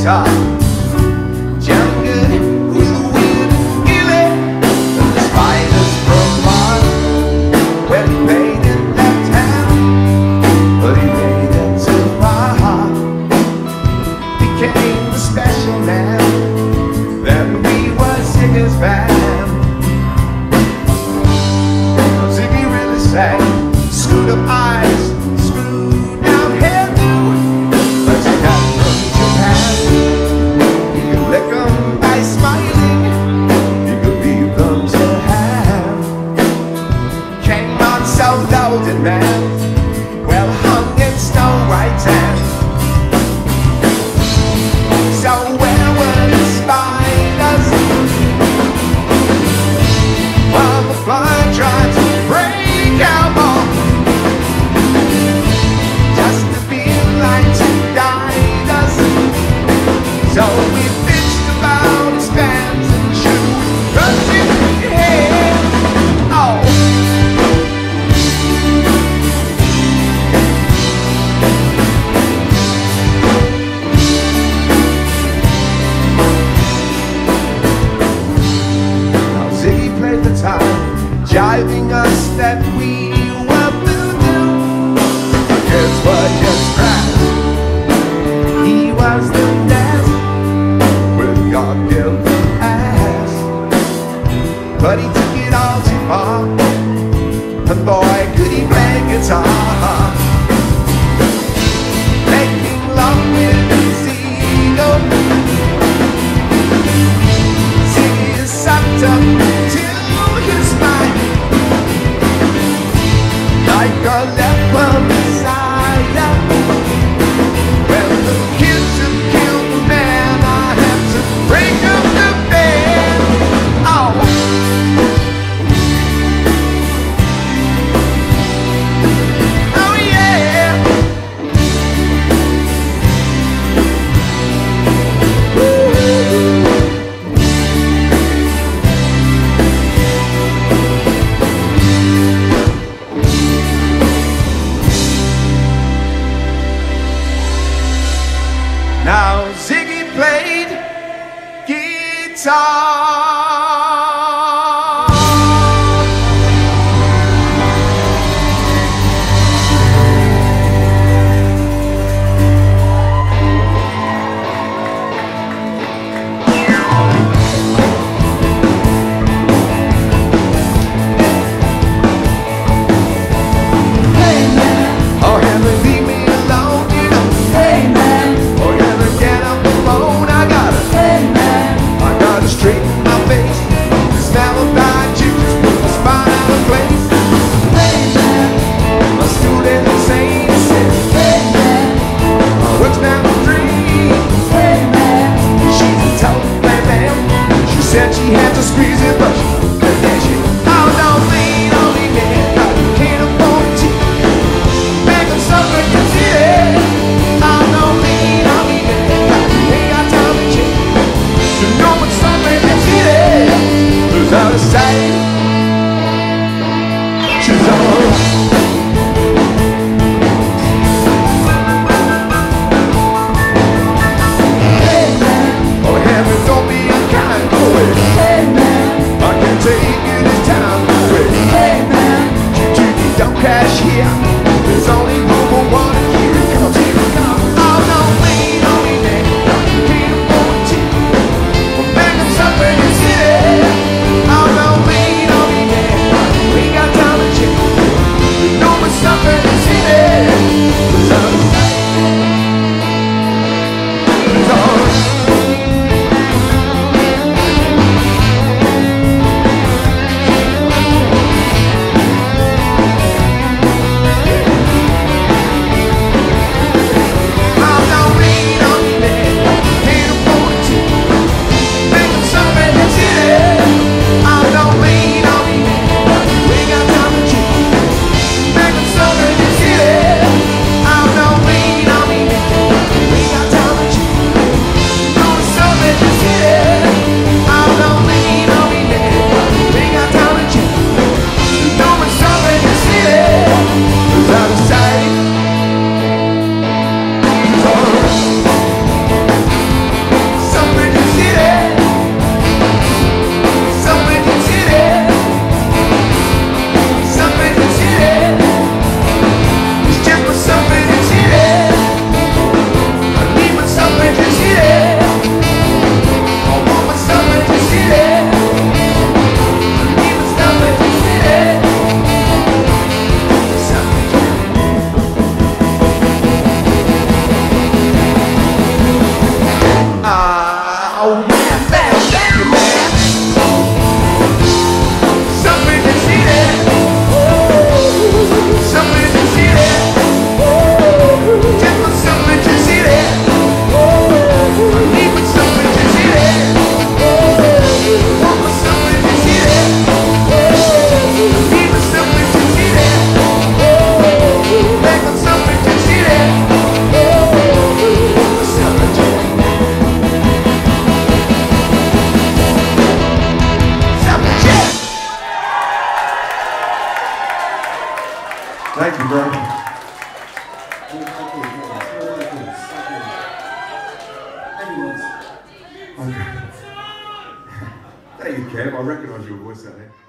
guitar. Jam good with the wind and Gilly, and the spiders from Mars. Well, he made it that time, but he made it to my heart. Became the special man, then we were Ziggy's band. Ziggy really sang, screwed up eyes, screwed down hairdo, but he got from Japan. You could lick them by smiling, you could leave them to have. Came on so loaded, man, well hung in Snow White's hand. So where were the spiders while the fly tried to break our ball? Just to feel like to guide us. So we bitched about his pants and shoes, rushing ahead. Oh. The time, jiving us that we were voodoo. Guess what just right? He was the best with God-given ass, but he took it all too far, and boy could he play guitar. Making love with his ego, Ziggy is sucked up like a leper messiah. When the kids have killed the man, I have to break up the band. Oh. Oh yeah. Now Ziggy played guitar. Hey man, oh Henry, leave me alone, you know. Hey man, oh Henry, get up the phone, I gotta. Hey man, I gotta straighten my face. The smell of bad juice put the spine out of place. Hey man, my student is saying, he said, hey man, what's down the street? Hey man, she's a tough man. She said she had to squeeze it, but she couldn't dash it. Oh, don't lean on me, man, I can't afford to make them suffer, you see it. Oh, don't lean on me, man, I ain't got time to check. You know what's something that's it. Lose out of sight. She's alright. Hey man, oh heaven, don't be unkind, go away. Hey man, I can't take it this time, go away. Hey man, you don't cash here. There's only room for one here. Come on, here we come. Oh, don't lean on me, man, I can't afford to. We're making something in city. Oh, don't lean on me, man, we got time to check. You know what's something in city. It's out of sight. It's all right. Thank you, brother. Okay. Thank you, Kev. I recognize your voice out there.